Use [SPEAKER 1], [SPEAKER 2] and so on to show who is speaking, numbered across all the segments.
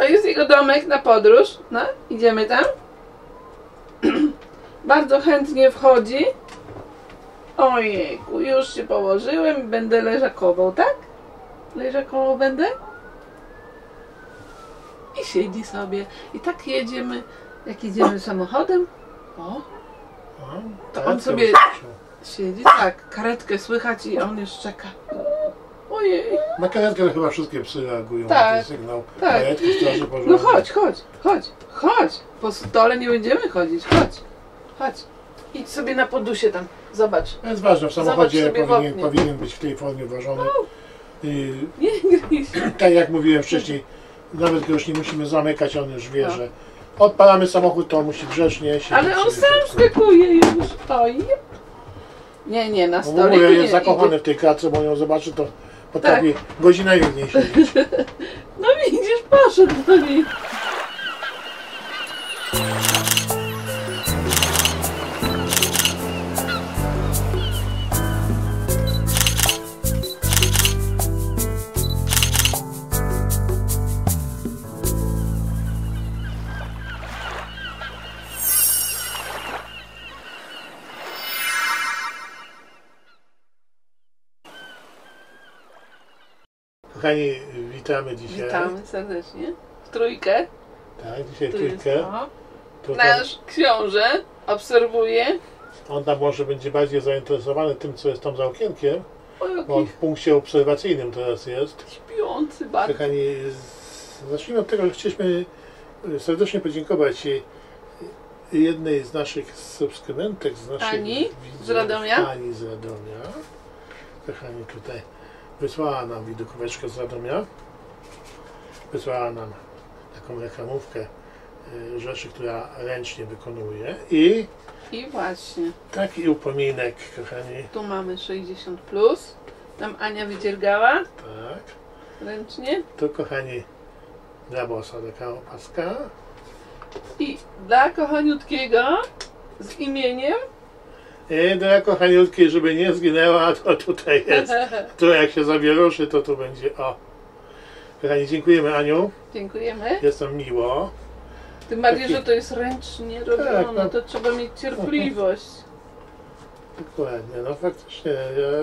[SPEAKER 1] To jest jego domek na podróż. No, idziemy tam. Bardzo chętnie wchodzi. Ojejku, już się położyłem. Będę leżakował, tak? Leżakował będę? I siedzi sobie. I tak jedziemy. Jak jedziemy samochodem. O, to on sobie siedzi. Tak, karetkę słychać i on już czeka. Ojej.
[SPEAKER 2] Na karetkę chyba wszystkie psy reagują
[SPEAKER 1] tak,
[SPEAKER 2] na ten sygnał.
[SPEAKER 1] Tak.
[SPEAKER 2] Karetki, straży pożarnej.
[SPEAKER 1] No chodź. Po stole nie będziemy chodzić. Chodź. Idź sobie na podusie tam. Zobacz.
[SPEAKER 2] To jest ważne, w samochodzie
[SPEAKER 1] powinien
[SPEAKER 2] być w tej formie ważony.
[SPEAKER 1] Nie gryź.
[SPEAKER 2] Tak jak mówiłem wcześniej, nawet go już nie musimy zamykać, on już wie, że odpalamy samochód, to musi grzecznie siedzieć.
[SPEAKER 1] Ale on sam skakuje już. Oj. Nie, na stole.
[SPEAKER 2] W ogóle
[SPEAKER 1] nie
[SPEAKER 2] jest zakochany
[SPEAKER 1] idzie.
[SPEAKER 2] w tej klatce, bo ją zobaczy, to potrafi godzinę w niej siedzieć.
[SPEAKER 1] No widzisz, poszedł do niej.
[SPEAKER 2] Kochani, witamy dzisiaj.
[SPEAKER 1] Witamy serdecznie. W trójkę.
[SPEAKER 2] Tak, dzisiaj
[SPEAKER 1] Tu
[SPEAKER 2] trójkę.
[SPEAKER 1] jest,
[SPEAKER 2] To
[SPEAKER 1] nasz książę obserwuje.
[SPEAKER 2] on tam może będzie bardziej zainteresowany tym, co jest tam za okienkiem,
[SPEAKER 1] O,
[SPEAKER 2] bo on
[SPEAKER 1] jaki
[SPEAKER 2] w punkcie obserwacyjnym teraz jest.
[SPEAKER 1] śpiący bardzo.
[SPEAKER 2] Kochani, zacznijmy od tego, że chcieliśmy serdecznie podziękować jednej z naszych subskrybentek, z naszych
[SPEAKER 1] Ani
[SPEAKER 2] widzów,
[SPEAKER 1] z Radomia.
[SPEAKER 2] Ani z Radomia. Kochani, tutaj wysłała nam widokóweczkę z Radomia. Wysłała nam taką reklamówkę rzeczy, która ręcznie wykonuje i
[SPEAKER 1] właśnie.
[SPEAKER 2] taki upominek, kochani.
[SPEAKER 1] Tu mamy 60+. Tam Ania wydziergała
[SPEAKER 2] Tak.
[SPEAKER 1] ręcznie.
[SPEAKER 2] Tu, kochani, dla bossa taka opaska.
[SPEAKER 1] I dla kochaniutkiego z imieniem.
[SPEAKER 2] I dla kochaniutkiej, żeby nie zginęła, to tutaj jest. Tu jak się zawieruszy, to tu będzie o. Kochani, dziękujemy, Aniu.
[SPEAKER 1] Dziękujemy.
[SPEAKER 2] Jest nam miło.
[SPEAKER 1] Tym bardziej,
[SPEAKER 2] Taki-
[SPEAKER 1] że to jest ręcznie robione,
[SPEAKER 2] Tak, no.
[SPEAKER 1] to trzeba mieć cierpliwość.
[SPEAKER 2] Dokładnie, no faktycznie.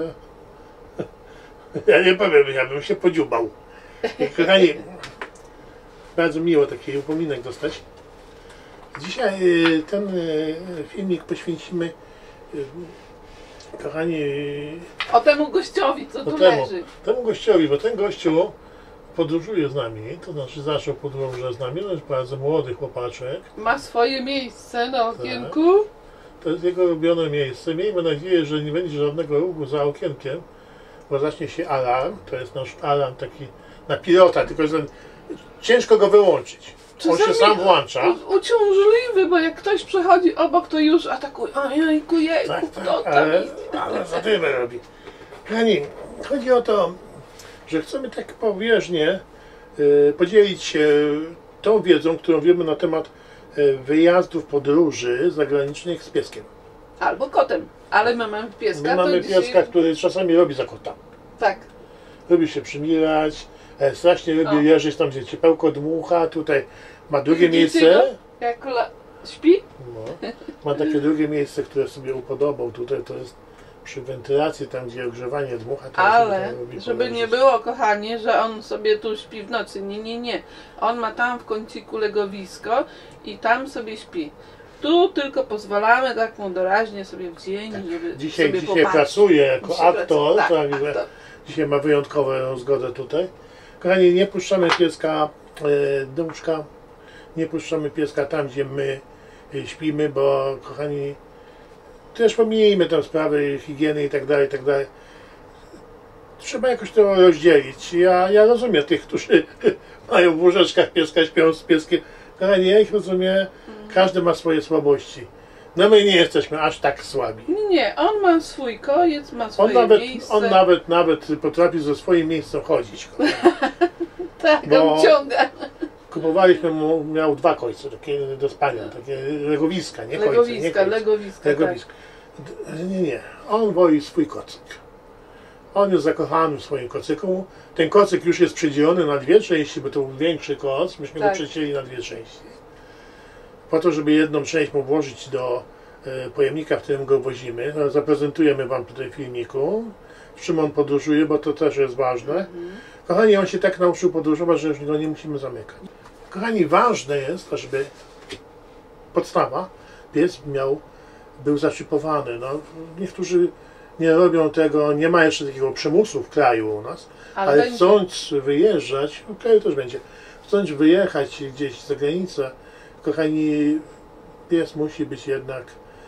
[SPEAKER 2] Ja nie powiem, ja bym się podziubał. I, kochani, bardzo miło taki upominek dostać. Dzisiaj ten filmik poświęcimy, kochani,
[SPEAKER 1] O temu gościowi, co tu leży.
[SPEAKER 2] temu gościowi, bo ten gościu podróżuje z nami, to znaczy zaczął podróżę z nami, to jest bardzo młody chłopaczek.
[SPEAKER 1] Ma swoje miejsce na okienku.
[SPEAKER 2] To jest jego ulubione miejsce. Miejmy nadzieję, że nie będzie żadnego ruchu za okienkiem, bo zacznie się alarm. To jest nasz alarm taki na pilota, tylko że ciężko go wyłączyć. On się sam włącza.
[SPEAKER 1] Uciążliwy, bo jak ktoś przechodzi obok, to już atakuje. Ojejku, jejku,
[SPEAKER 2] Tak,
[SPEAKER 1] kto tam
[SPEAKER 2] ale
[SPEAKER 1] jest?
[SPEAKER 2] zadymę robi. Kochani, chodzi o to, że chcemy tak pobieżnie podzielić się tą wiedzą, którą wiemy na temat wyjazdów, podróży zagranicznych z pieskiem.
[SPEAKER 1] Albo kotem, ale my mamy pieska.
[SPEAKER 2] My mamy
[SPEAKER 1] to dzisiaj...
[SPEAKER 2] pieska, który czasami robi za kota.
[SPEAKER 1] Tak.
[SPEAKER 2] Lubi się przymilać, strasznie lubi leżeć tam, gdzie ciepełko dmucha. Tutaj ma drugie
[SPEAKER 1] Widzicie
[SPEAKER 2] miejsce.
[SPEAKER 1] go? Jak śpi?
[SPEAKER 2] No, ma takie drugie miejsce, które sobie upodobał. Tutaj to jest przy wentylacji, tam gdzie ogrzewanie dmucha. To
[SPEAKER 1] Ale,
[SPEAKER 2] sobie lubi
[SPEAKER 1] żeby
[SPEAKER 2] poleżeć.
[SPEAKER 1] nie było, kochani, że on sobie tu śpi w nocy. Nie. On ma tam w kąciku legowisko i tam sobie śpi. Tu tylko pozwalamy tak mu doraźnie sobie w dzień, żeby
[SPEAKER 2] Dzisiaj
[SPEAKER 1] sobie popatrzeć.
[SPEAKER 2] pracuje jako
[SPEAKER 1] Dzisiaj
[SPEAKER 2] aktor,
[SPEAKER 1] pracuje,
[SPEAKER 2] tak,
[SPEAKER 1] aktor.
[SPEAKER 2] dzisiaj ma wyjątkową zgodę tutaj. Kochani, nie puszczamy pieska do łóżka, nie puszczamy pieska tam, gdzie my śpimy, bo kochani, też pomijmy tam sprawy higieny i tak dalej, Trzeba jakoś to rozdzielić. Ja rozumiem tych, którzy mają w łóżeczkach pieska, śpią z pieskiem. Kochani, ja ich rozumiem, każdy ma swoje słabości. No my nie jesteśmy aż tak słabi.
[SPEAKER 1] Nie, on ma swój koniec, ma swoje miejsce.
[SPEAKER 2] On nawet potrafi ze swoim miejscem chodzić.
[SPEAKER 1] Tak,
[SPEAKER 2] bo
[SPEAKER 1] on ciąga.
[SPEAKER 2] Kupowaliśmy mu, miał 2 końce, takie do spania, takie legowiska, nie końce.
[SPEAKER 1] Legowiska.
[SPEAKER 2] Legowiska. Nie, on woli swój kocyk. On jest zakochany w swoim kocyku. Ten kocyk już jest przydzielony na dwie części, bo to był większy koc. Myśmy go przecięli na dwie części. Po to, żeby jedną część mu włożyć do pojemnika, w którym go wozimy. Zaprezentujemy Wam tutaj w filmiku, z czym on podróżuje, bo to też jest ważne. Kochani, on się tak nauczył podróżować, że już go nie musimy zamykać. Kochani, ważne jest, żeby podstawa, pies był zaszypowany. No, niektórzy nie robią tego, nie ma jeszcze takiego przymusu w kraju u nas, ale chcąc wyjeżdżać, w kraju też będzie, chcąc wyjechać gdzieś za granicę, kochani, pies musi być jednak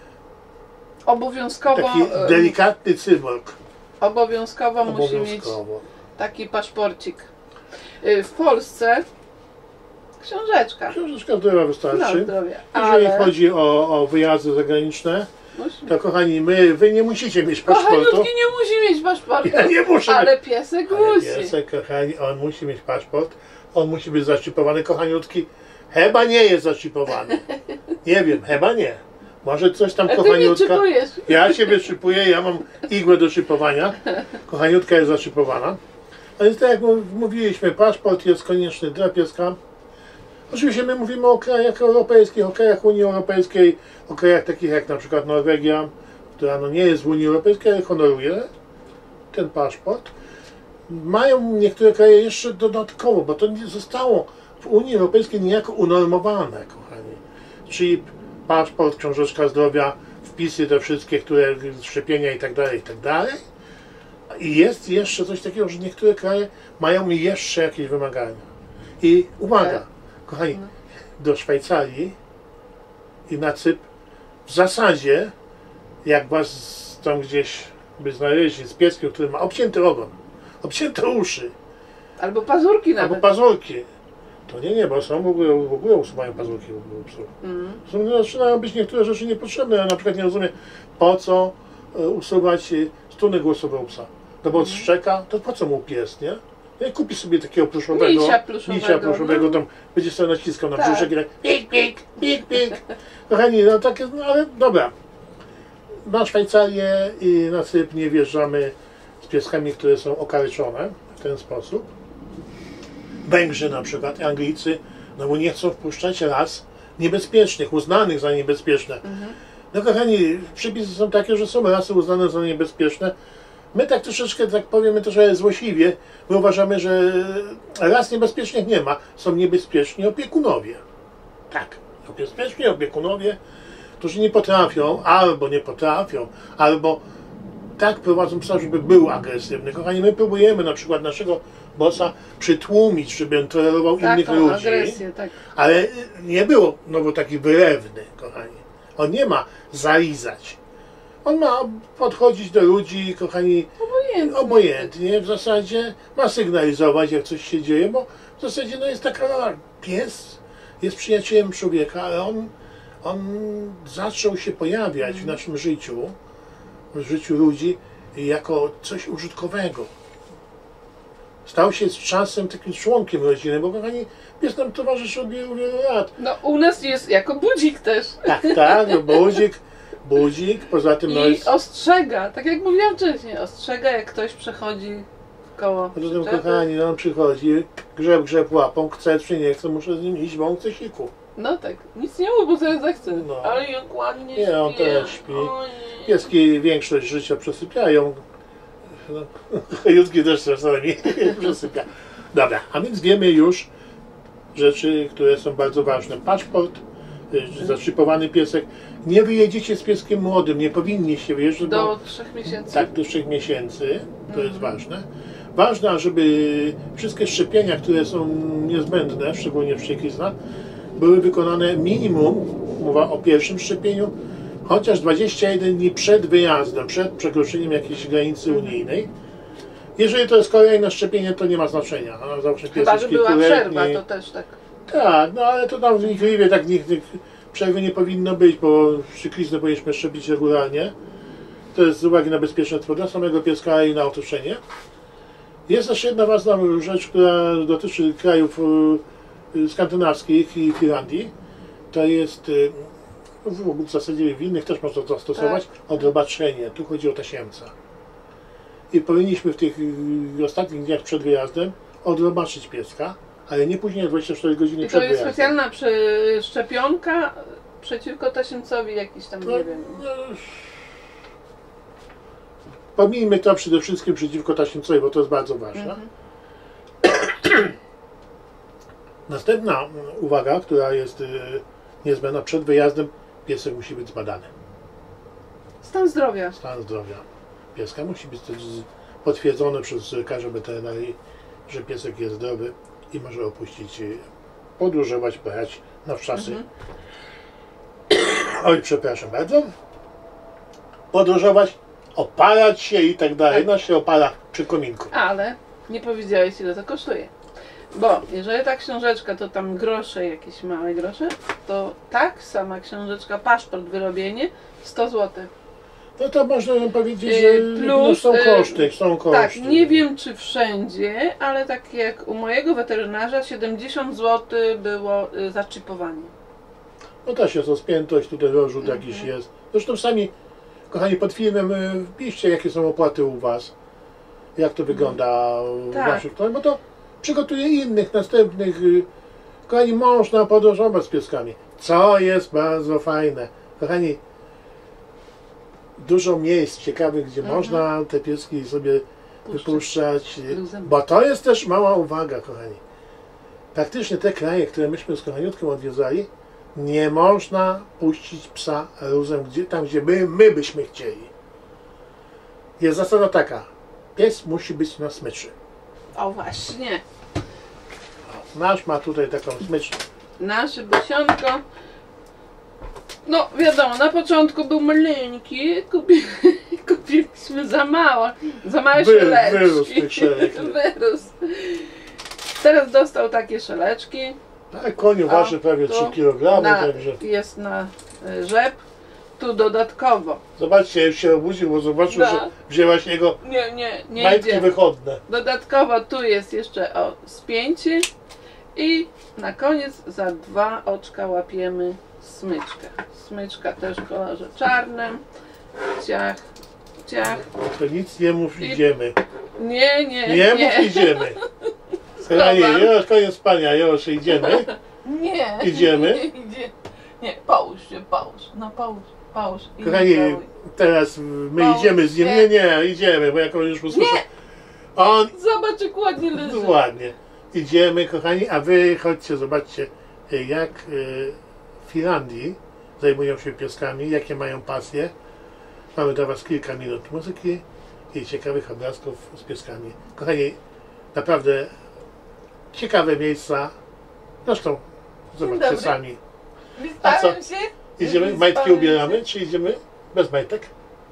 [SPEAKER 1] obowiązkowo
[SPEAKER 2] taki delikatny cyborg.
[SPEAKER 1] Obowiązkowo musi mieć taki paszporcik. W Polsce książeczka.
[SPEAKER 2] Książeczka zdrowia wystarczy.
[SPEAKER 1] Ale
[SPEAKER 2] jeżeli chodzi o wyjazdy zagraniczne, to kochani, wy nie musicie mieć paszportu.
[SPEAKER 1] Kochaniutki nie musi mieć paszportu.
[SPEAKER 2] Ja nie muszę.
[SPEAKER 1] Ale piesek musi.
[SPEAKER 2] Piesek, kochani, on musi mieć paszport. On musi być zaszczipowany, kochaniutki. Chyba nie jest zaszczipowany. Nie wiem, chyba nie. Może coś tam, kochaniutka. Ja się wyszypuję, ja mam igłę do szypowania. Kochaniutka jest zaszypowana. A więc tak jak mówiliśmy, paszport jest konieczny dla pieska. Oczywiście my mówimy o krajach europejskich, o krajach Unii Europejskiej, o krajach takich jak na przykład Norwegia, która no nie jest w Unii Europejskiej, ale honoruje ten paszport. Mają niektóre kraje jeszcze dodatkowo, bo to nie zostało w Unii Europejskiej niejako unormowane, kochani. Czyli paszport, książeczka zdrowia, wpisy te wszystkie, które szczepienia i tak dalej. I jest jeszcze coś takiego, że niektóre kraje mają jeszcze jakieś wymagania. I uwaga, kochani, do Szwajcarii i na Cypr w zasadzie, jak was tam gdzieś by znaleźli z pieskiem, który ma obcięty ogon, obcięte uszy,
[SPEAKER 1] albo pazurki nawet.
[SPEAKER 2] Albo pazurki. To nie, bo są w ogóle usuwają pazurki u psów. Zaczynają być niektóre rzeczy niepotrzebne. Ja na przykład nie rozumiem, po co usuwać struny głosowe u psa. No bo szczeka, to po co mu pies, nie? No kupi sobie takiego pluszowego, misia pluszowego, tam będzie sobie naciskał na brzuszek i tak pik, pik, pik, pik. Kochani, no takie, no ale dobra. Na Szwajcarię i na Cypr nie wjeżdżamy z pieskami, które są okaleczone w ten sposób. Węgrzy na przykład, Anglicy, no bo nie chcą wpuszczać ras niebezpiecznych, uznanych za niebezpieczne. No kochani, przepisy są takie, że są rasy uznane za niebezpieczne. My tak troszeczkę, tak powiemy troszkę złośliwie, my uważamy, że ras niebezpiecznych nie ma, są niebezpieczni opiekunowie. Tak, niebezpieczni opiekunowie, którzy nie potrafią, albo tak prowadzą psa, żeby był agresywny. Kochani, my próbujemy na przykład naszego bossa przytłumić, żeby on tolerował innych ludzi,
[SPEAKER 1] agresję,
[SPEAKER 2] ale nie było no taki wylewny, kochani. On nie ma zalizać. On ma podchodzić do ludzi, kochani, obojętnie w zasadzie, ma sygnalizować, jak coś się dzieje, bo w zasadzie no jest taka, pies jest przyjacielem człowieka, ale on zaczął się pojawiać w naszym życiu, w życiu ludzi, jako coś użytkowego. Stał się z czasem takim członkiem rodziny, bo kochani, pies nam towarzyszy od wielu, wielu lat.
[SPEAKER 1] No u nas jest jako budzik też.
[SPEAKER 2] Tak, no budzik, poza tym no jest...
[SPEAKER 1] ostrzega, tak jak mówiłam wcześniej, ostrzega jak ktoś przechodzi koło
[SPEAKER 2] poza tym, kochani, no on przychodzi, grzeb łapą, chce czy nie chce, muszę z nim iść, bo on chce siku.
[SPEAKER 1] No tak, nic nie mów, bo zaraz zachce.
[SPEAKER 2] No.
[SPEAKER 1] Ale jak ładnie śpi.
[SPEAKER 2] Nie, on też śpi. Pieski większość życia przesypiają. No, Jutki też czasami przesypia. Dobra, a więc wiemy już rzeczy, które są bardzo ważne. Paszport, zaszypowany piesek. Nie wyjedziecie z pieskiem młodym, nie powinniście wyjeżdżać.
[SPEAKER 1] Do 3 miesięcy.
[SPEAKER 2] Tak, do 3 miesięcy, to jest ważne. Ważne, żeby wszystkie szczepienia, które są niezbędne, szczególnie w wścieklizna, były wykonane minimum, mowa o pierwszym szczepieniu, chociaż 21 dni przed wyjazdem, przed przekroczeniem jakiejś granicy unijnej. Jeżeli to jest kolejne szczepienie, to nie ma znaczenia. No, zawsze
[SPEAKER 1] chyba, że była przerwa, to też tak.
[SPEAKER 2] Tak, no ale to tam wnikliwie tak przerwy nie powinno być, bo wściekliznę powinniśmy szczepić regularnie. To jest z uwagi na bezpieczeństwo dla samego pieska i na otoczenie. Jest też jedna ważna rzecz, która dotyczy krajów skandynawskich i Finlandii. To jest, w zasadzie w innych też można to stosować, odrobaczenie. Tu chodzi o tasiemca. i powinniśmy w tych ostatnich dniach przed wyjazdem odrobaczyć pieska, ale nie później niż 24 godziny przed wyjazdem.
[SPEAKER 1] To jest specjalna szczepionka przeciwko tasiemcowi jakiś tam, nie wiem.
[SPEAKER 2] Pomijmy to przede wszystkim przeciwko tasiemcowi, bo to jest bardzo ważne. Następna uwaga, która jest niezbędna, przed wyjazdem piesek musi być zbadany.
[SPEAKER 1] Stan zdrowia.
[SPEAKER 2] Stan zdrowia pieska musi być potwierdzony przez lekarzy weterynarii, że piesek jest zdrowy i może opuścić, podróżować, pojechać na wczasy. Oj, przepraszam bardzo. Podróżować, opalać się i tak dalej. No się opala przy kominku.
[SPEAKER 1] Ale nie powiedziałeś, ile to kosztuje. Bo jeżeli ta książeczka to tam grosze, jakieś małe grosze, to tak sama książeczka, paszport, wyrobienie 100 zł.
[SPEAKER 2] No to można powiedzieć, że
[SPEAKER 1] plus,
[SPEAKER 2] są koszty,
[SPEAKER 1] Tak, nie wiem czy wszędzie, ale tak jak u mojego weterynarza 70 zł było zaczipowanie.
[SPEAKER 2] No też jest rozpiętość, tutaj rozrzut jakiś jest. Zresztą sami, kochani, pod filmem wpiszcie, jakie są opłaty u Was, jak to wygląda w Waszych stronach, bo to przygotuje innych, następnych. Kochani, można podróżować z pieskami, co jest bardzo fajne. Kochani, dużo miejsc ciekawych, gdzie można te pieski sobie wypuszczać, bo to jest też mała uwaga, kochani. Praktycznie te kraje, które myśmy z kochaniutkiem odwiedzali, nie można puścić psa luzem tam, gdzie my byśmy chcieli. Jest zasada taka, pies musi być na smyczy.
[SPEAKER 1] O właśnie.
[SPEAKER 2] Nasz ma tutaj taką smycz.
[SPEAKER 1] Nasze bosionko. No wiadomo, na początku był maleńki, kupiliśmy za małe szeleczki.
[SPEAKER 2] Wyrósł tych szelek.
[SPEAKER 1] Wyrósł. Teraz dostał takie szeleczki.
[SPEAKER 2] Tak, koniu waży prawie 3 kg, także...
[SPEAKER 1] Jest na rzep. Tu dodatkowo.
[SPEAKER 2] Zobaczcie, już się obudził, bo zobaczył, że wzięłaś jego majtki wychodne.
[SPEAKER 1] Dodatkowo tu jest jeszcze spięcie i na koniec za 2 oczka łapiemy smyczkę. Smyczka też w kolorze czarnym. Ciach, ciach.
[SPEAKER 2] To nic nie mów, idziemy.
[SPEAKER 1] Nie
[SPEAKER 2] mów, idziemy. Kochani, już koniec spania, już idziemy.
[SPEAKER 1] Nie.
[SPEAKER 2] Idziemy.
[SPEAKER 1] Nie, połóż się, połóż. No połóż.
[SPEAKER 2] Kochani, teraz my idziemy z nim. Nie, idziemy, bo jak on już usłyszał.
[SPEAKER 1] Zobacz, jak ładnie leży.
[SPEAKER 2] Ładnie. Idziemy, kochani, a wy chodźcie, zobaczcie, jak w Finlandii zajmują się pieskami, jakie mają pasje. Mamy dla Was kilka minut muzyki i ciekawych obrazków z pieskami. Kochani, naprawdę ciekawe miejsca. Zresztą zobaczcie sami.
[SPEAKER 1] A co?
[SPEAKER 2] Idziemy? Majtki ubieramy, czy idziemy bez majtek?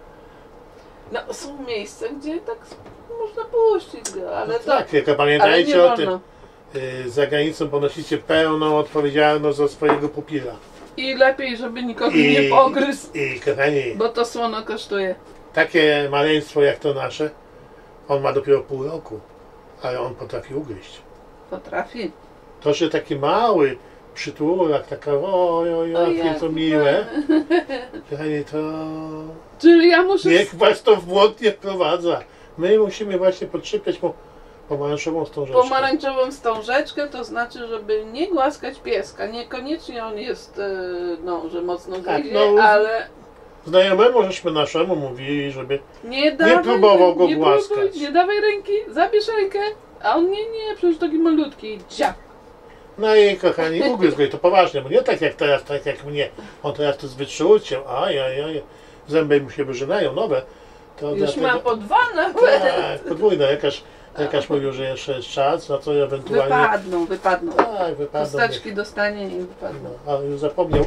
[SPEAKER 1] No są miejsca, gdzie tak można puścić go, ale
[SPEAKER 2] no tak, tylko pamiętajcie o tym. Za granicą ponosicie pełną odpowiedzialność za swojego pupila.
[SPEAKER 1] I lepiej, żeby nikogo nie pogryzł.
[SPEAKER 2] I kochani,
[SPEAKER 1] bo to słono kosztuje.
[SPEAKER 2] Takie maleństwo jak to nasze, on ma dopiero pół roku, ale on potrafi ugryźć.
[SPEAKER 1] Potrafi.
[SPEAKER 2] To, że taki mały przytulak, taka jakie to miłe. Kochani, to...
[SPEAKER 1] Czyli ja muszę...
[SPEAKER 2] Niech was to w błąd nie wprowadza. My musimy właśnie podszypiać pomarańczową wstążeczkę.
[SPEAKER 1] Pomarańczową wstążeczkę, to znaczy, żeby nie głaskać pieska. Niekoniecznie on jest, że mocno gryzie, ale...
[SPEAKER 2] Znajomemu żeśmy naszemu mówili, żeby
[SPEAKER 1] nie
[SPEAKER 2] próbował go głaskać.
[SPEAKER 1] Nie dawaj ręki, zabierz rękę, a on nie, przecież taki malutki. Dziak.
[SPEAKER 2] No i kochani, ugryzł go i to poważnie, bo nie tak jak teraz, tak jak mnie. On teraz to z wyczuciem, zęby mu się wyżynają nowe. To
[SPEAKER 1] już dlatego... ma po 2 nawet.
[SPEAKER 2] Tak, podwójne. Lekarz mówił, że jeszcze jest czas, na co ewentualnie...
[SPEAKER 1] Wypadną.
[SPEAKER 2] Tak, wypadną.
[SPEAKER 1] Kosteczki dostanie i wypadną.
[SPEAKER 2] No, ale już zapomniał.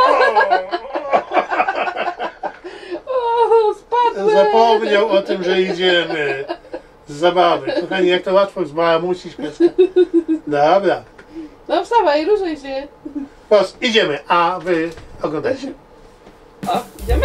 [SPEAKER 1] Spadłem!
[SPEAKER 2] Zapomniał o tym, że idziemy. Z zabawy. Kochani, jak to łatwo zbałamucić pieska. Dobra.
[SPEAKER 1] No wstawaj, ruszaj się.
[SPEAKER 2] Idziemy, a wy oglądajcie.
[SPEAKER 1] Idziemy?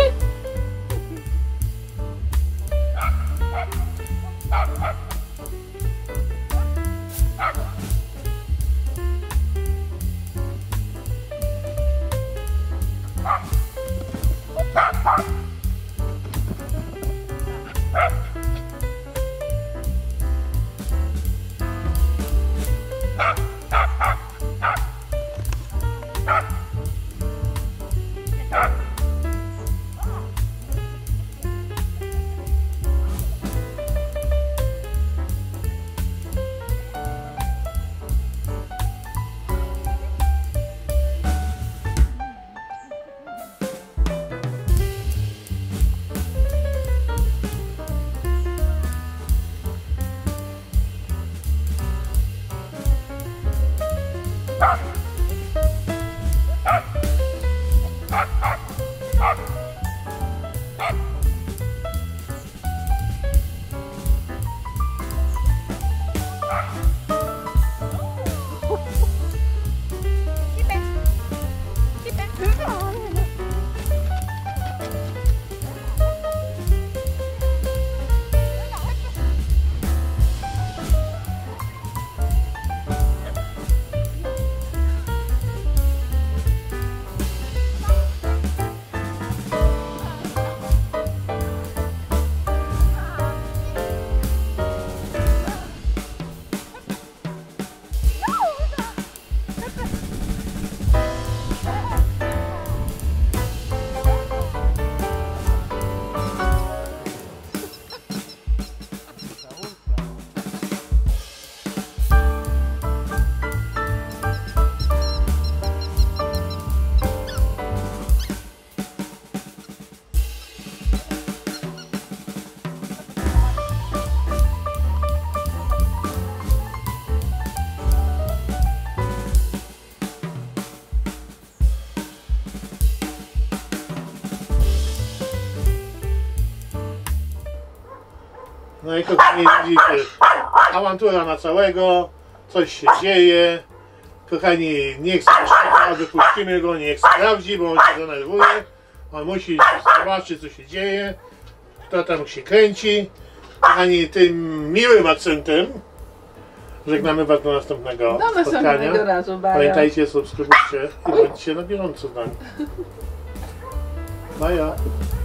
[SPEAKER 2] No i kochani, widzicie, awantura na całego, coś się dzieje. Kochani, niech szczeka, wypuścimy go, niech sprawdzi, bo on się denerwuje. On musi zobaczyć, co się dzieje, kto tam się kręci. Kochani, tym miłym akcentem żegnamy Was do następnego spotkania.
[SPEAKER 1] Razu, baja.
[SPEAKER 2] Pamiętajcie, subskrybujcie i bądźcie na bieżąco z nami. Baja.